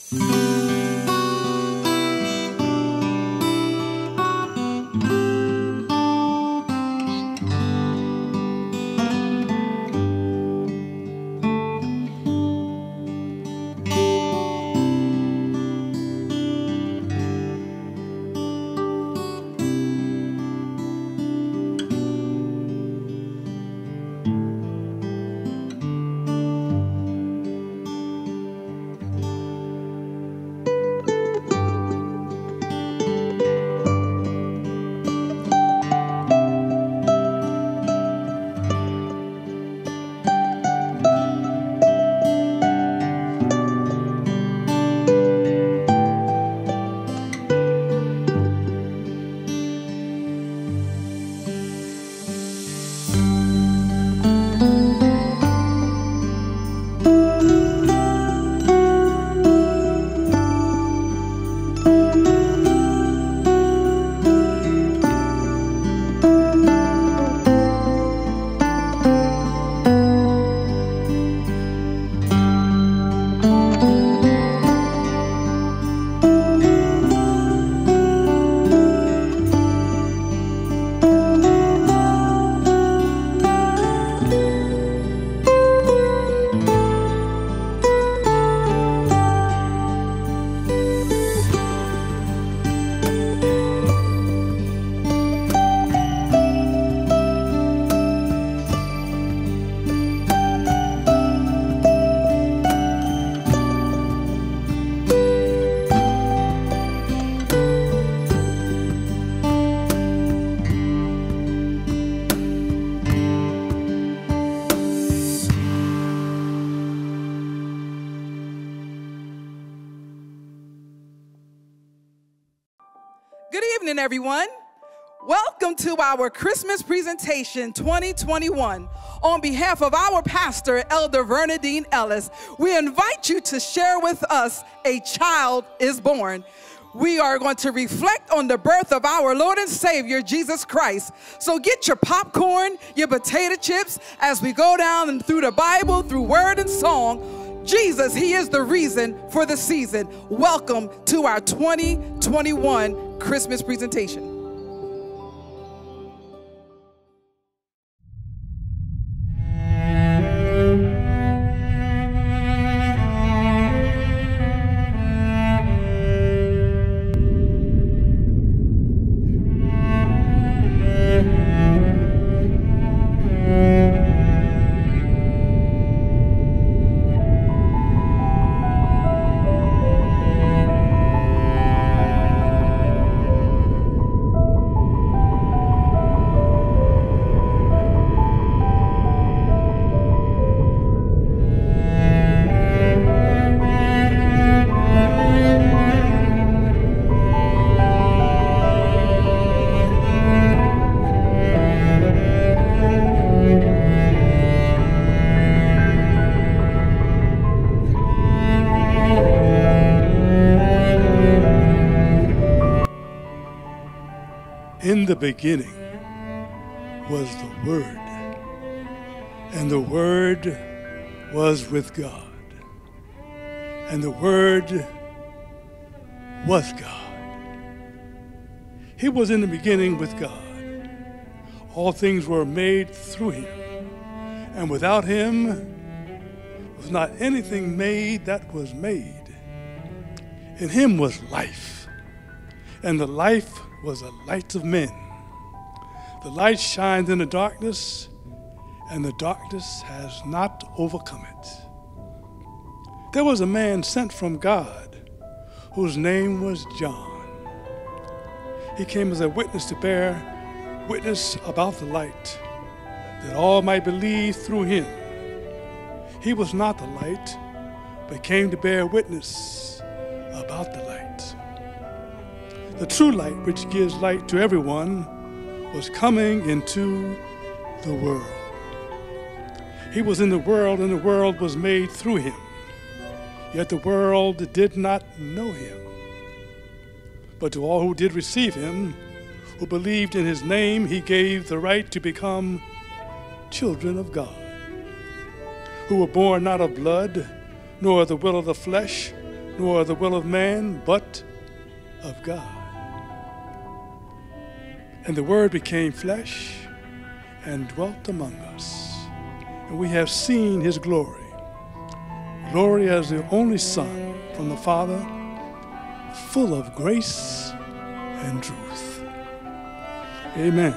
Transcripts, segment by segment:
Good evening, everyone. Welcome to our Christmas presentation 2021. On behalf of our pastor, Elder Bernadine Ellis, we invite you to share with us A Child is Born. We are going to reflect on the birth of our Lord and Savior, Jesus Christ. So get your popcorn, your potato chips, as we go down and through the Bible, through word and song. Jesus, he is the reason for the season. Welcome to our 2021 Christmas presentation. In the beginning was the Word, and the Word was with God, and the Word was God. He was in the beginning with God. All things were made through him, and without him was not anything made that was made. In him was life, and the life was the light of men. The light shines in the darkness, and the darkness has not overcome it. There was a man sent from God whose name was John. He came as a witness to bear witness about the light, that all might believe through him. He was not the light, but came to bear witness about the light. The true light, which gives light to everyone, was coming into the world. He was in the world, and the world was made through him. Yet the world did not know him. But to all who did receive him, who believed in his name, he gave the right to become children of God, who were born not of blood, nor of the will of the flesh, nor of the will of man, but of God. And the Word became flesh and dwelt among us. And we have seen his glory. Glory as the only Son from the Father, full of grace and truth. Amen.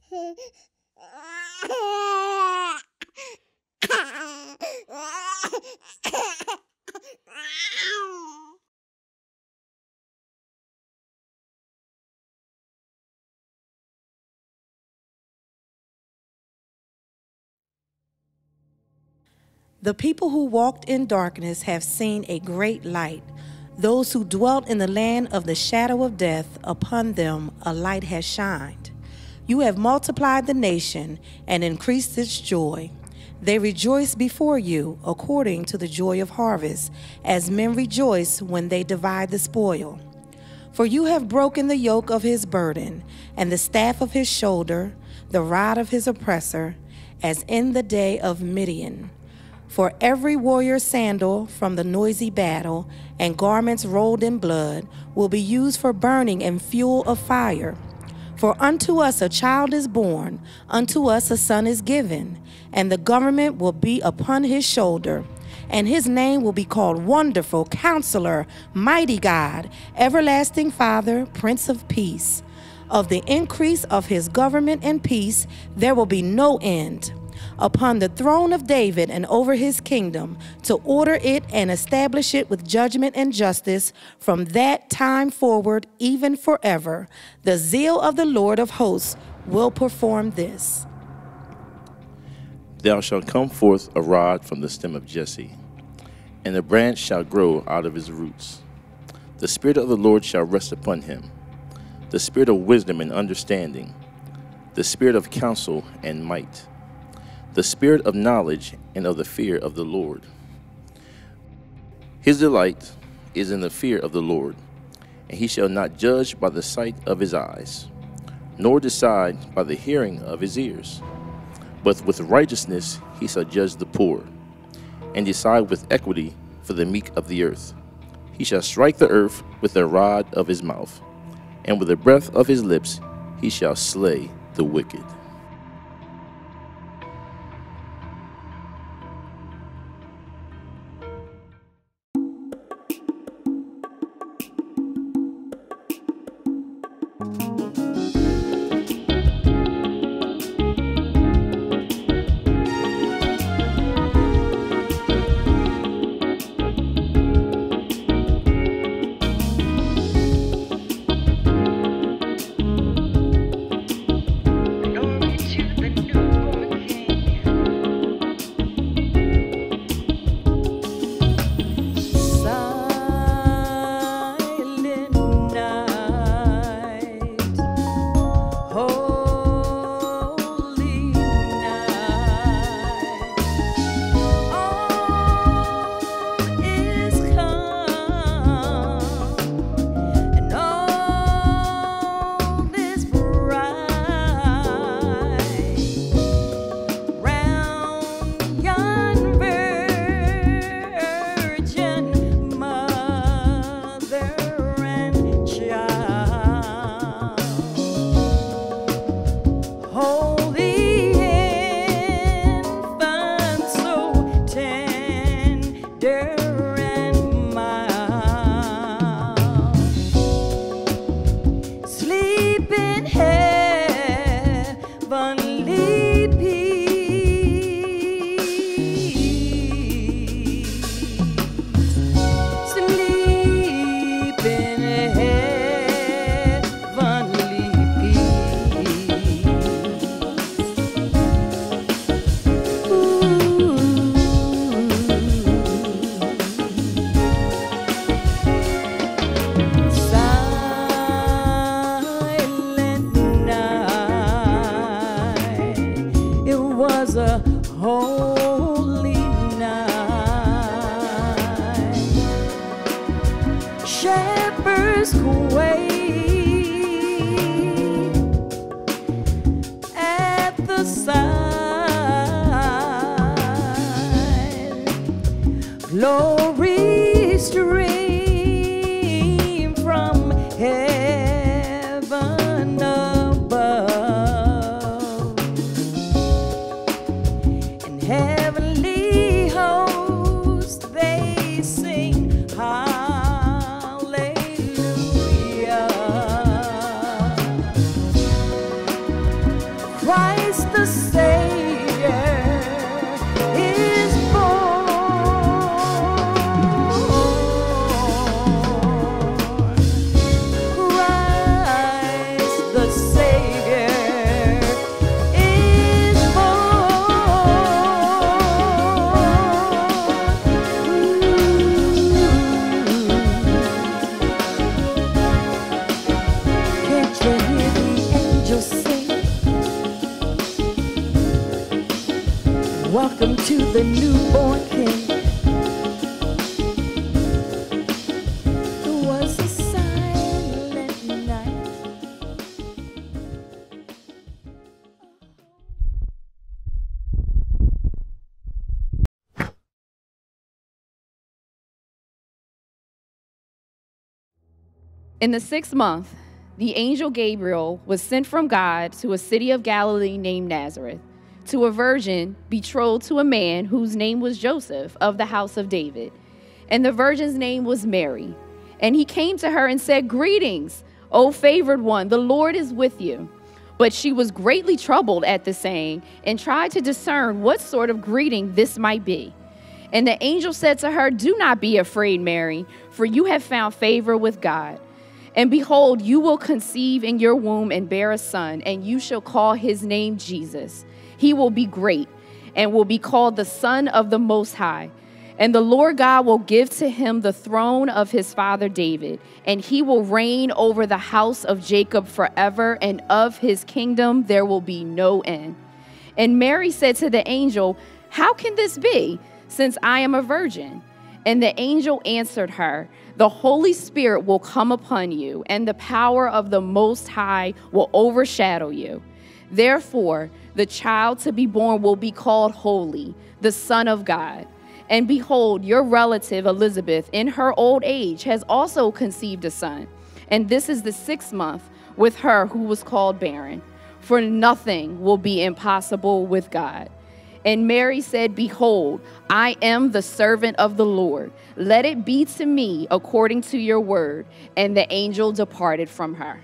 The people who walked in darkness have seen a great light. Those who dwelt in the land of the shadow of death, upon them a light has shined. You have multiplied the nation and increased its joy. They rejoice before you according to the joy of harvest, as men rejoice when they divide the spoil. For you have broken the yoke of his burden, and the staff of his shoulder, the rod of his oppressor, as in the day of Midian. For every warrior's sandal from the noisy battle, and garments rolled in blood, will be used for burning and fuel of fire. For unto us a child is born, unto us a son is given, and the government will be upon his shoulder. And his name will be called Wonderful, Counselor, Mighty God, Everlasting Father, Prince of Peace. Of the increase of his government and peace there will be no end. Upon the throne of David and over his kingdom, to order it and establish it with judgment and justice from that time forward, even forever. The zeal of the Lord of hosts will perform this. There shall come forth a rod from the stem of Jesse, and a branch shall grow out of his roots. The Spirit of the Lord shall rest upon him, the Spirit of wisdom and understanding, the Spirit of counsel and might, the Spirit of knowledge and of the fear of the Lord. His delight is in the fear of the Lord, and he shall not judge by the sight of his eyes, nor decide by the hearing of his ears. But with righteousness he shall judge the poor, and decide with equity for the meek of the earth. He shall strike the earth with the rod of his mouth, and with the breath of his lips he shall slay the wicked. holy night. Shepherds wait at the side. Glory stream from heaven above, and heavenly hosts they sing hallelujah. Christ the Savior is born. Christ the Savior is born. Can't you hear the angels sing? Welcome to the newborn King. It was a silent night. In the 6th month, the angel Gabriel was sent from God to a city of Galilee named Nazareth, to a virgin betrothed to a man whose name was Joseph of the house of David. And the virgin's name was Mary. And he came to her and said, "Greetings, O favored one, the Lord is with you." But she was greatly troubled at the saying and tried to discern what sort of greeting this might be. And the angel said to her, "Do not be afraid, Mary, for you have found favor with God. And behold, you will conceive in your womb and bear a son, and you shall call his name Jesus. He will be great and will be called the Son of the Most High. And the Lord God will give to him the throne of his father David, and he will reign over the house of Jacob forever, and of his kingdom there will be no end." And Mary said to the angel, "How can this be, since I am a virgin?" And the angel answered her, "The Holy Spirit will come upon you, and the power of the Most High will overshadow you. Therefore, the child to be born will be called Holy, the Son of God. And behold, your relative Elizabeth, in her old age, has also conceived a son. And this is the 6th month with her who was called barren. For nothing will be impossible with God." And Mary said, "Behold, I am the servant of the Lord. Let it be to me according to your word." And the angel departed from her.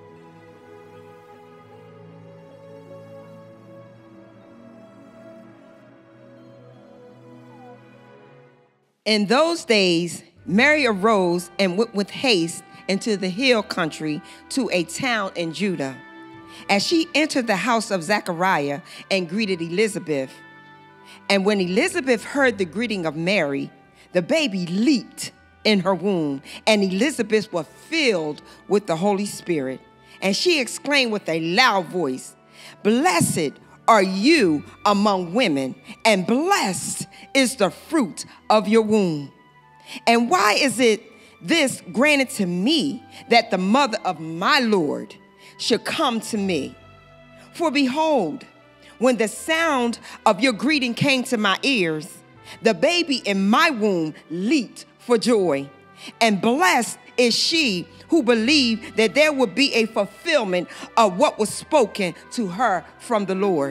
In those days, Mary arose and went with haste into the hill country to a town in Judah. As she entered the house of Zechariah and greeted Elizabeth, and when Elizabeth heard the greeting of Mary, the baby leaped in her womb, and Elizabeth was filled with the Holy Spirit. And she exclaimed with a loud voice, "Blessed are you among women, and blessed is the fruit of your womb. And why is it this granted to me, that the mother of my Lord should come to me? For behold, when the sound of your greeting came to my ears, the baby in my womb leaped for joy. And blessed is she who believed that there would be a fulfillment of what was spoken to her from the Lord."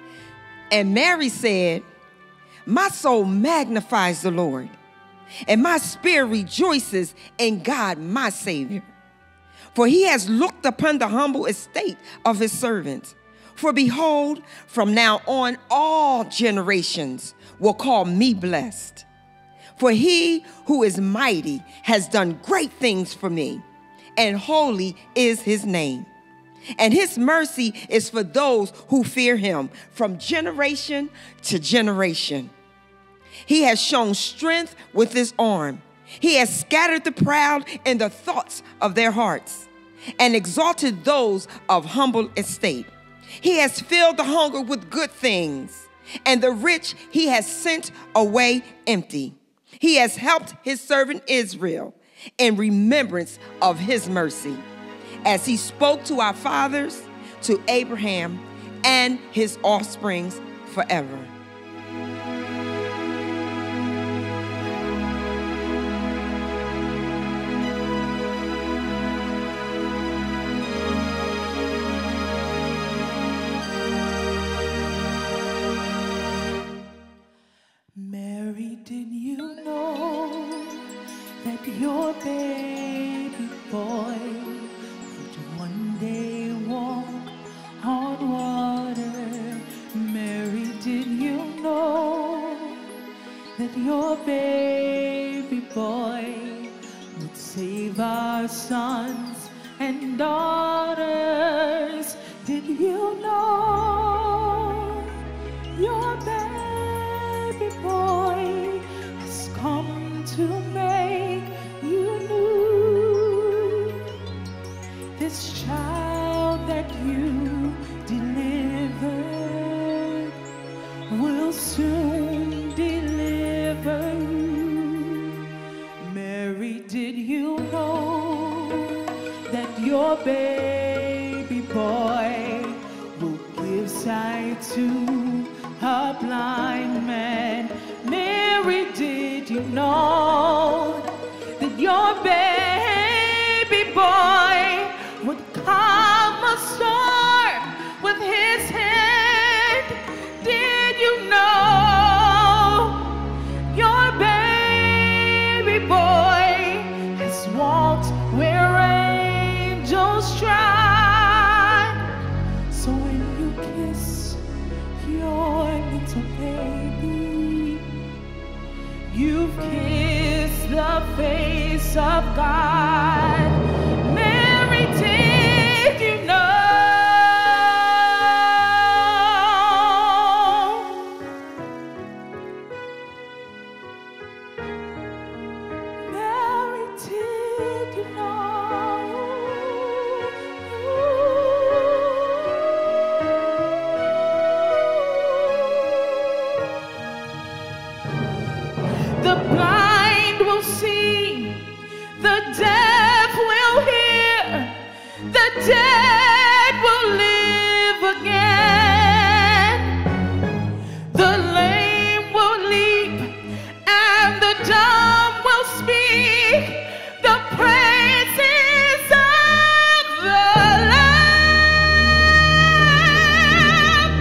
And Mary said, "My soul magnifies the Lord, and my spirit rejoices in God my Savior. For he has looked upon the humble estate of his servant. For behold, from now on all generations will call me blessed. For he who is mighty has done great things for me, and holy is his name. And his mercy is for those who fear him from generation to generation. He has shown strength with his arm. He has scattered the proud in the thoughts of their hearts, and exalted those of humble estate. He has filled the hunger with good things, and the rich he has sent away empty. He has helped his servant Israel in remembrance of his mercy, as he spoke to our fathers, to Abraham and his offsprings forever." Mary, did you know that your baby boy would one day walk on water that your baby boy would save our sons and daughters. Did you know your baby boy has come to make you new? This child that you delivered will soon deliver you. Mary, did you know that your baby boy will give sight to a blind man? Mary, did you know that your baby boy would calm a storm with his hand? Did you know your baby boy has walked where angels trod? So when you kiss your little baby, you've kissed the face of God. Mary, did you know? Mary, did you know? The blind will see, the deaf will hear, the dead will live again. The lame will leap, and the dumb will speak the praises of the Lamb.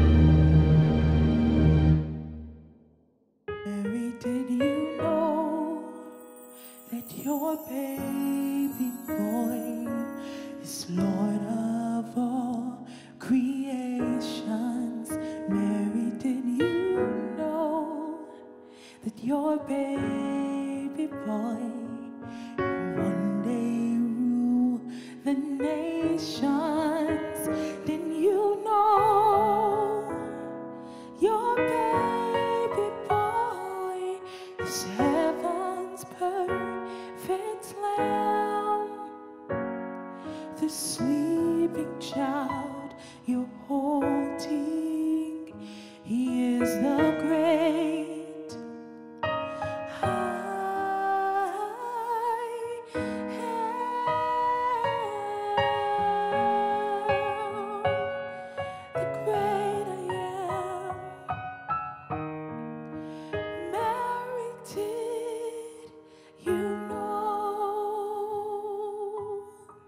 Mary, did you know that your baby boy is Lord of all creations? Mary, did you know that your baby boy will one day rule the nations? Did you know your baby boy is heaven's perfect lamb? The sleeping child you're holding, he is the great I am, the great I am. Mary, did you know?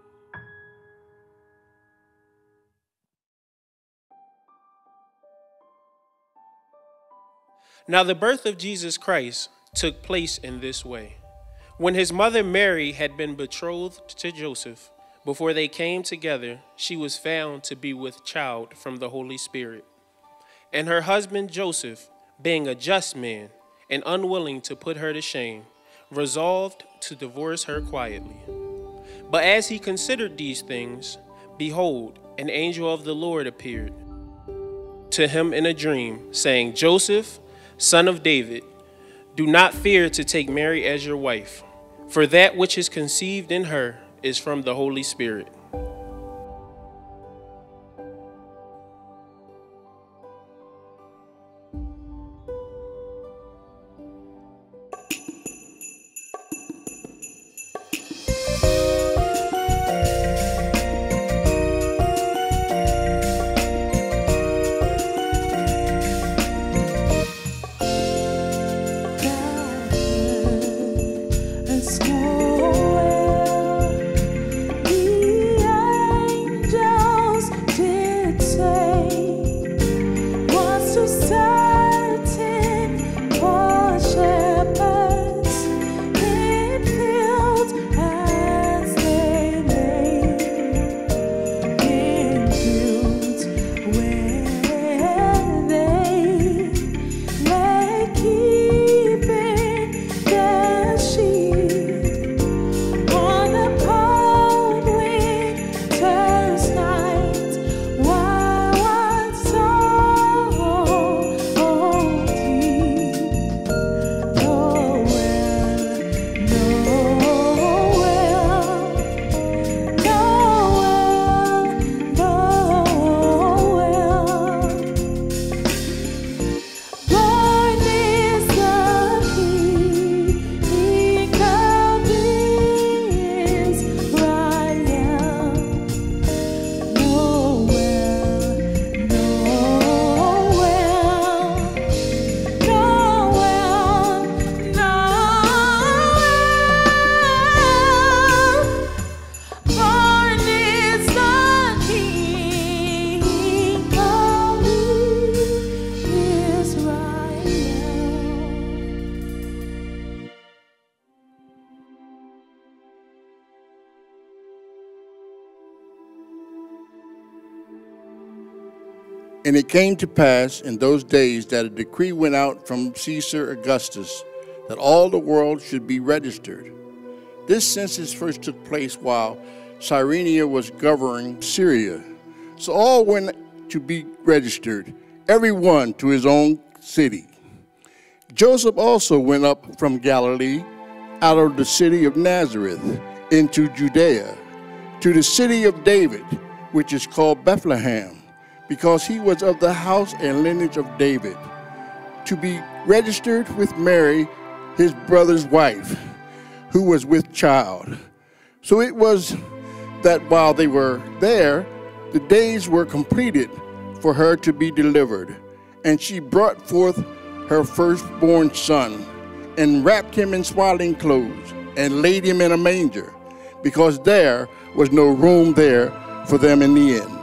Now the birth of Jesus Christ took place in this way. When his mother Mary had been betrothed to Joseph, before they came together, she was found to be with child from the Holy Spirit. And her husband Joseph, being a just man and unwilling to put her to shame, resolved to divorce her quietly. But as he considered these things, behold, an angel of the Lord appeared to him in a dream, saying, Joseph, son of David, do not fear to take Mary as your wife, for that which is conceived in her is from the Holy Spirit. Let's go where And it came to pass in those days that a decree went out from Caesar Augustus that all the world should be registered. This census first took place while Cyrenia was governing Syria. So all went to be registered, every one to his own city. Joseph also went up from Galilee, out of the city of Nazareth, into Judea, to the city of David, which is called Bethlehem, because he was of the house and lineage of David, to be registered with Mary, his brother's wife, who was with child. So it was that while they were there, the days were completed for her to be delivered. And she brought forth her firstborn son, and wrapped him in swaddling clothes, and laid him in a manger, because there was no room there for them in the inn.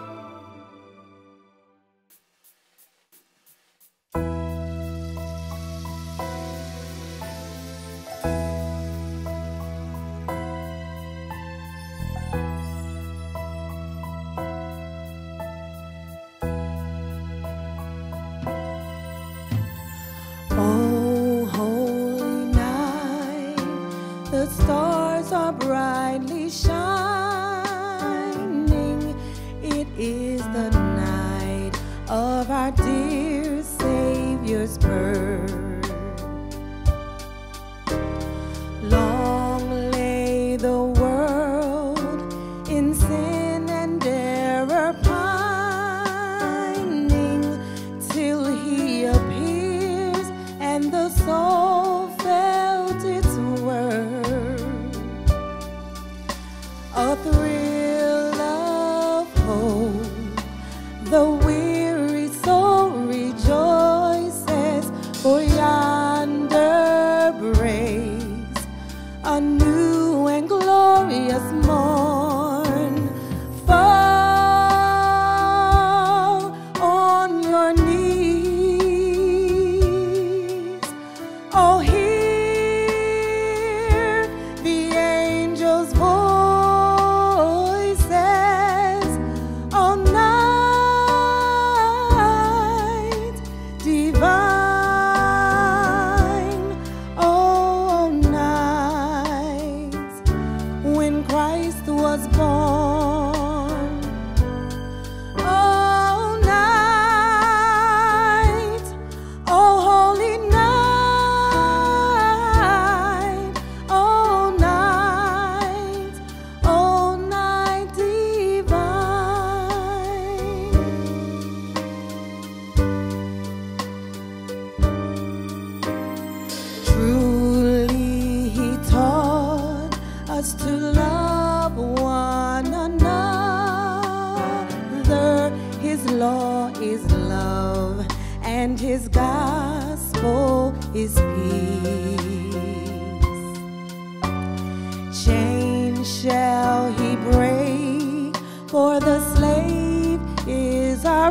Oh, holy night, the stars are brightly shining. It is the night of our dear Savior's birth. Long lay the world in sin and error pining, till he appears and the soul felt its worth. A thrill of hope, the weary soul rejoices, for yonder breaks a new and glorious morn. Fall on your knees. Oh, hear the angels' voices. Oh, night divine. Oh, night when Christ was born. Oh, night, oh, holy night, oh, night divine. Truly he taught us to love one another. His law is love, and his gospel is peace. Chains shall he break, for the slave is our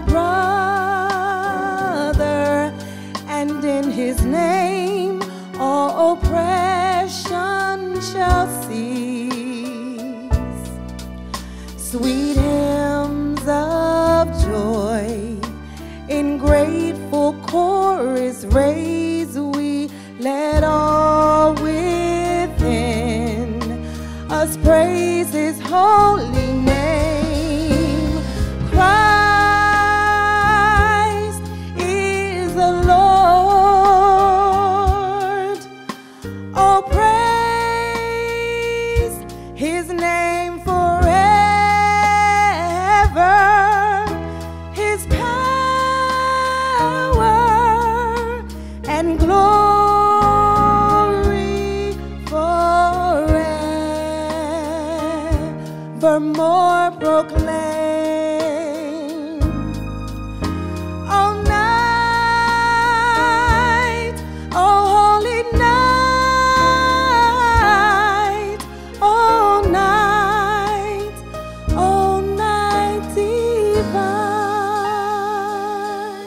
brother, and in his name all oppression shall cease. Sweet hymns of joy in grateful chorus raise we, let all within us praise his holy name. Christ is the Lord. Oh, praise his name forever. His power and glory forevermore proclaim. Oh, night, oh, holy night, oh, night divine.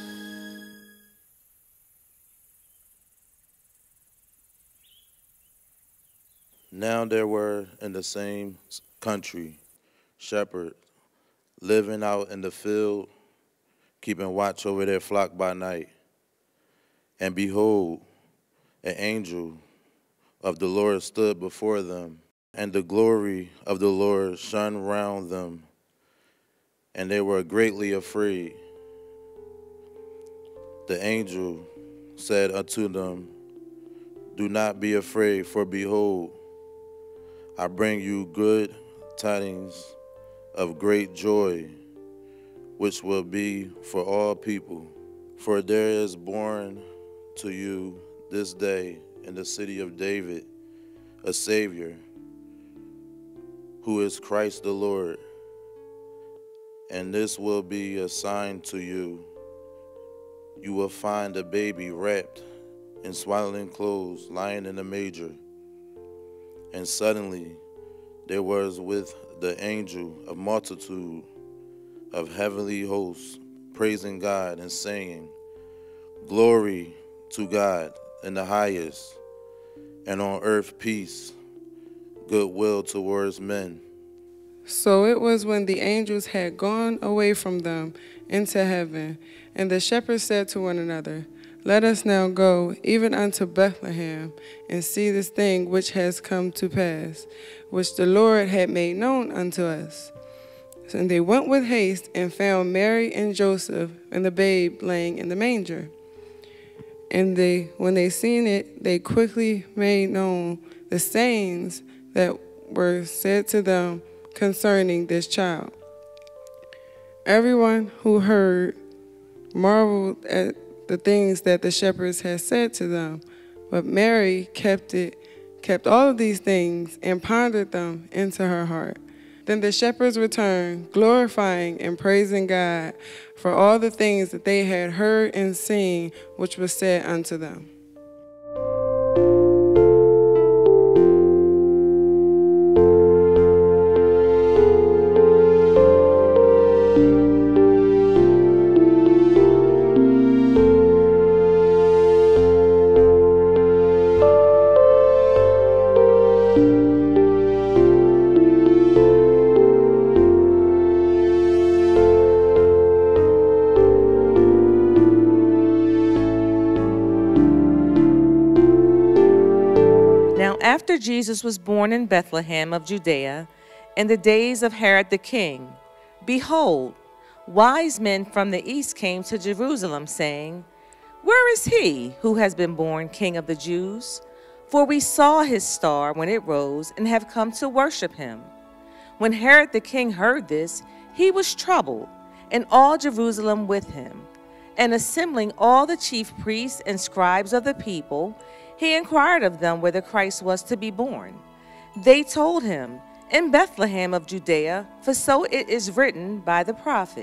Now there were in the same country shepherds living out in the field, keeping watch over their flock by night. And behold, an angel of the Lord stood before them, and the glory of the Lord shone round them, and they were greatly afraid. The angel said unto them, Do not be afraid, for behold, I bring you good tidings of great joy, which will be for all people. For there is born to you this day in the city of David a Savior, who is Christ the Lord. And this will be a sign to you. You will find a baby wrapped in swaddling clothes, lying in a manger. And suddenly there was with the angel a multitude of heavenly hosts, praising God and saying, Glory to God in the highest, and on earth peace, goodwill towards men. So it was when the angels had gone away from them into heaven, and the shepherds said to one another, Let us now go even unto Bethlehem, and see this thing which has come to pass, which the Lord had made known unto us. And they went with haste and found Mary and Joseph and the babe laying in the manger. And when they seen it, they quickly made known the sayings that were said to them concerning this child. Everyone who heard marveled at the things that the shepherds had said to them, but Mary kept all of these things and pondered them into her heart. Then the shepherds returned, glorifying and praising God for all the things that they had heard and seen, which was said unto them. After Jesus was born in Bethlehem of Judea, in the days of Herod the king, behold, wise men from the east came to Jerusalem, saying, Where is he who has been born King of the Jews? For we saw his star when it rose, and have come to worship him. When Herod the king heard this, he was troubled, and all Jerusalem with him. And assembling all the chief priests and scribes of the people, he inquired of them where the Christ was to be born. They told him, In Bethlehem of Judea, for so it is written by the prophet.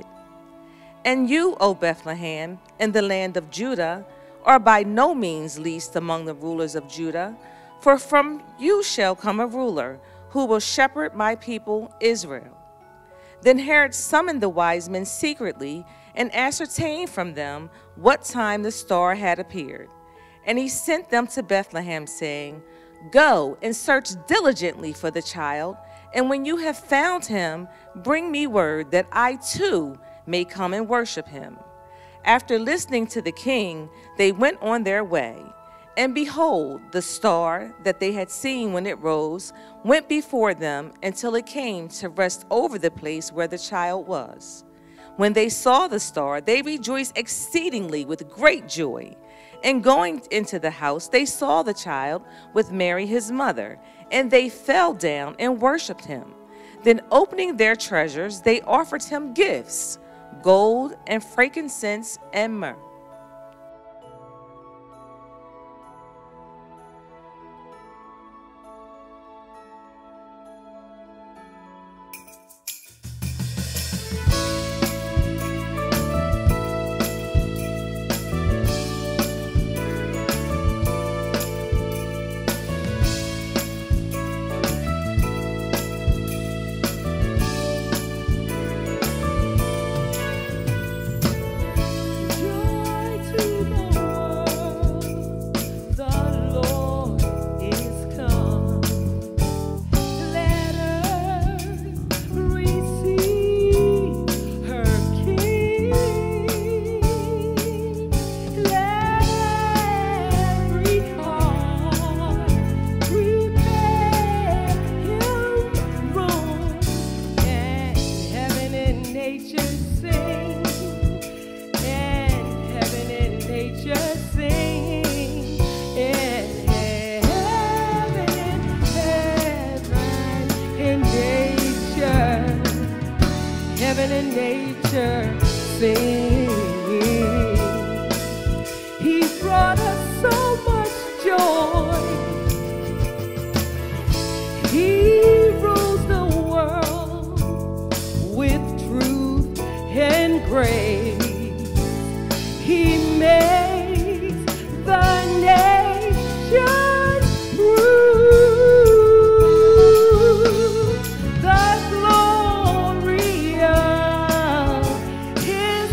And you, O Bethlehem, in the land of Judah, are by no means least among the rulers of Judah, for from you shall come a ruler, who will shepherd my people Israel. Then Herod summoned the wise men secretly, and ascertained from them what time the star had appeared. And he sent them to Bethlehem, saying, Go and search diligently for the child, and when you have found him, bring me word that I too may come and worship him. After listening to the king, they went on their way. And behold, the star that they had seen when it rose went before them until it came to rest over the place where the child was. When they saw the star, they rejoiced exceedingly with great joy. And going into the house, they saw the child with Mary his mother, and they fell down and worshipped him. Then opening their treasures, they offered him gifts, gold and frankincense and myrrh. Joy man and nature sing. He brought us so much joy. He rules the world with truth and grace. He makes the nations prove the glory of His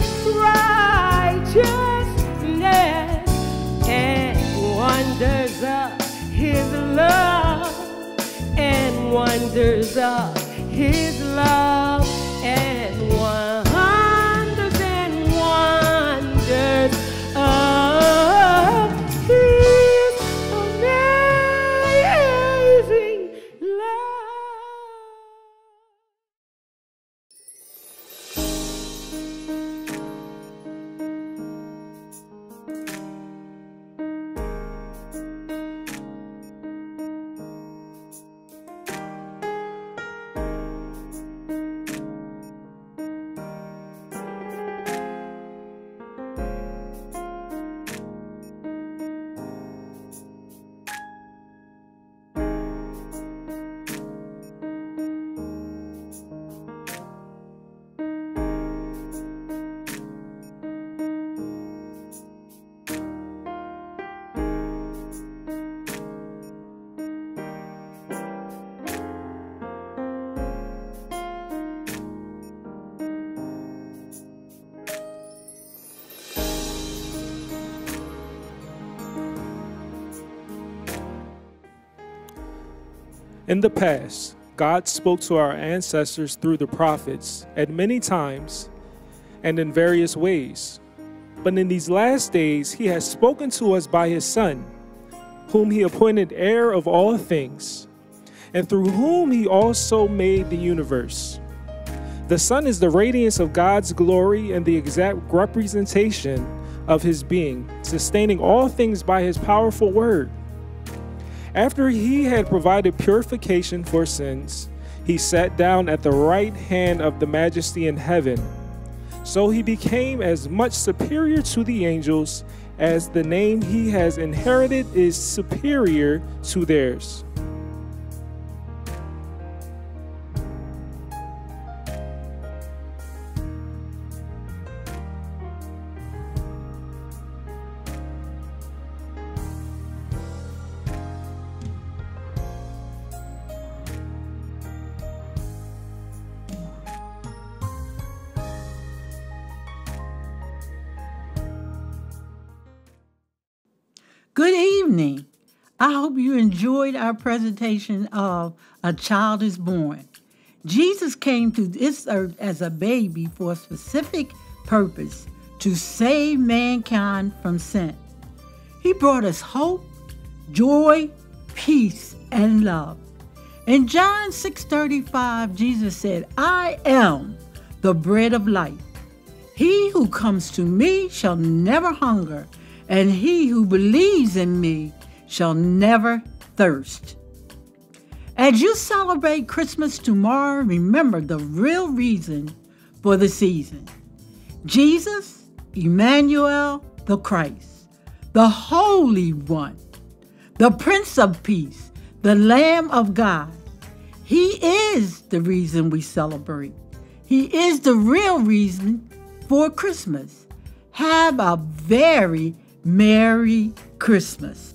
righteousness and wonders of His love and wonders of His love and wonders of His amazing love. In the past, God spoke to our ancestors through the prophets at many times and in various ways. But in these last days, He has spoken to us by His Son, whom He appointed heir of all things, and through whom He also made the universe. The Son is the radiance of God's glory and the exact representation of His being, sustaining all things by His powerful word. After He had provided purification for sins, He sat down at the right hand of the Majesty in heaven. So He became as much superior to the angels as the name He has inherited is superior to theirs. Good evening. I hope you enjoyed our presentation of A Child is Born. Jesus came to this earth as a baby for a specific purpose, to save mankind from sin. He brought us hope, joy, peace, and love. In John 6:35, Jesus said, I am the bread of life. He who comes to me shall never hunger, and he who believes in me shall never thirst. As you celebrate Christmas tomorrow, remember the real reason for the season. Jesus, Emmanuel, the Christ, the Holy One, the Prince of Peace, the Lamb of God. He is the reason we celebrate. He is the real reason for Christmas. Have a very Merry Christmas.